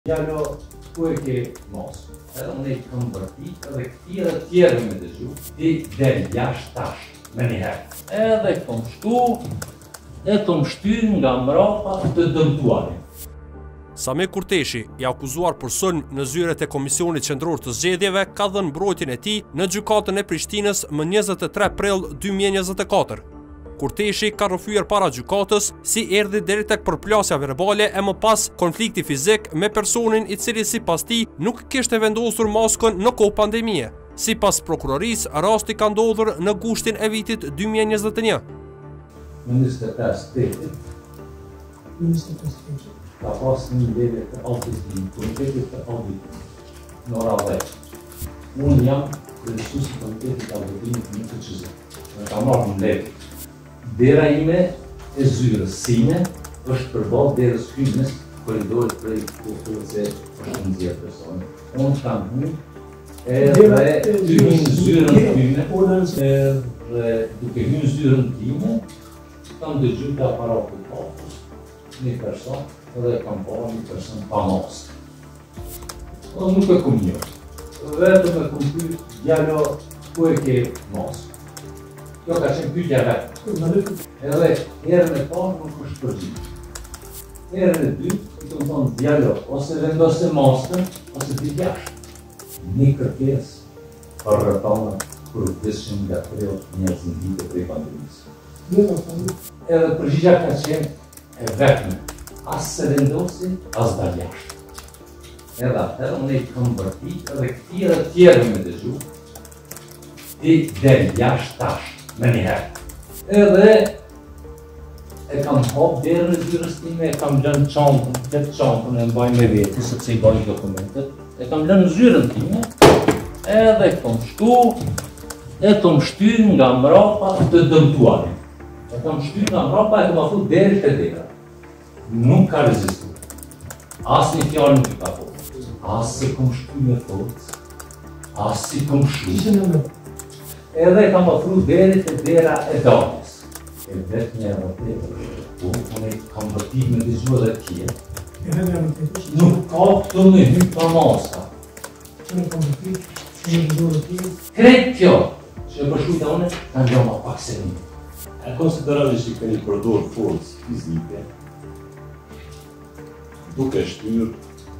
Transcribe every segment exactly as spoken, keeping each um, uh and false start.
Djalo ku e ke mos, edhe unë i kam vërtit edhe këtira tjerë me dëgju, ti del jashtë tash, me njëherë. Edhe kom shtu, e kom shty nga mrapa të dëmtuarin. Sami Kurteshi, i akuzuar për sulm në zyret e Komisionit Qendror të Zgjedhjeve, ka dhënë mbrojtjen e tij në gjykatën e Prishtinës më njëzet e tre prill dy mijë e njëzet e katër. Kurteshi ka rrëfyer para gjykatës si erdhi deri tek përplasja verbale e më pas konflikti fizik me personin i cili sipas tij nuk kishte vendosur maskën në kohë pandemie. Sipas prokurorisë, rasti ka ndodhur në gushtin e vitit dy mijë e njëzet e një. Në njëzet e pesë tetit, ka pas një leve të auditim, komitetit të auditim, në ora dhjetë. Unë jam kryesuesi i komitetit të auditimit në K Q Z. Në ka marrë në leve. Dera ime e zyrës sime është përballë derës hyrjes korridorit prej kulturës se është nxjerr personi. Unë kam hyrë edhe ty në zyrën time, edhe duke hyrë zyrën time, kam dëgjuar te aparati i kopës një person edhe kam parë një person pa maskë. Unë nuk e kam njohur. Vetëm e kam pyet, djalo, ku e ke maskë? Kjo ka qenë pyetja vetë. Edhe herën e parë nuk është përgjigj. Herën e dytë, i kam thonë djalo, ose vendose maskën, ose ti jashtë. Një kërkesë për rrethana kur vdeshin nga prill njerëz në vite prej pandemisë. Edhe përgjigja ka qenë e vetme. As se vendosi, as dal jashtë. Edhe atëherë unë i kam vërtit edhe këtira tjerë me dëgju, ti del jashtë tash. Me njëherë. Edhe e kam hap derën e zyrës time, e kam lënë çantën, vetë çantën e mbaj me vete, sepse i baj dokumentet. E kam lënë në zyrën time, edhe e kam shtu, e kam shty nga mrapa të dëmtuarin. E kam shty nga mrapa e kam afru deri te dera. Nuk ka rezistuar. As një fjalë nuk i ka thonë. As se kam shty me forcë, as si kam shty. Edhe kam afru deri te dera e daljes. E vetë një rrëtet, po, unë kam vërtit me dëgju edhe tjerë. Nuk ka këtu me hyjë pa maska. Krejt kjo, që e përshujta une, ka njo ma pak se një. E konsiderani që keni përdor forcë fizike, duke shtyrë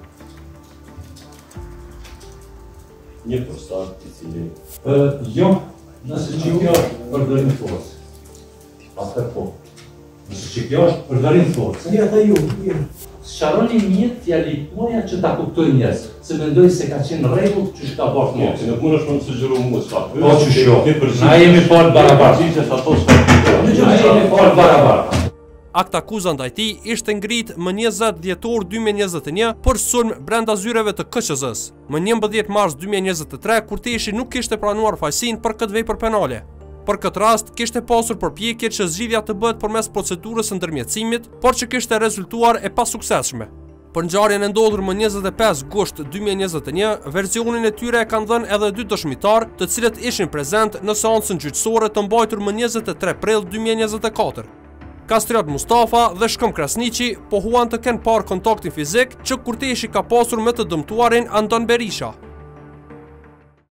një person i cili... Jo, nëse që kjo është përdorim forcë. Atër po. Nëse që kjo është përdorim forcë. Ja, ta ju, ja. Sharoni mjetë fjalit tuaja që ta kuptoj njerëz, se mendoj se ka qenë rregull që shka bërë Jo, se nuk mund është më të sugjeru mua s'ka pyetje. Po që shjo, na jemi parë barabartë. Na jemi parë barabartë. Akt akuza ndaj tij ishte ngrit më njëzet dhjetor dy mijë e njëzet e një për sulm brenda zyreve të K Q Z-s. Më njëmbëdhjetë mars dy mijë e njëzet e tre, Kurteshi nuk kishte pranuar fajsinë për këtë vepër penale. Për këtë rast, kishte pasur përpjekje që zgjidhja të bëhet përmes procedurës së ndërmjetësimit, por që kishte rezultuar e pasuksesshme. Për ngjarjen e ndodhur më njëzet e pesë gusht dy mijë e njëzet e një, versionin e tyre e kanë dhënë edhe dy dëshmitar, të cilët ishin prezent në seancën gjyqësore të mbajtur më njëzet e tre prill dy mijë e njëzet e katër. Kastriot Mustafa dhe Shkëm Krasniqi pohuan të kenë parë kontaktin fizik që Kurteshi ka pasur me të dëmtuarin Anton Berisha.